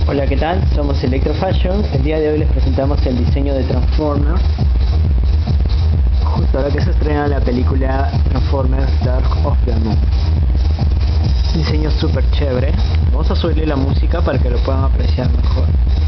Hola, ¿qué tal? Somos Electrofashion. El día de hoy les presentamos el diseño de Transformers. Justo ahora que se estrena la película Transformers Dark of the Moon. Diseño súper chévere. Vamos a subirle la música para que lo puedan apreciar mejor.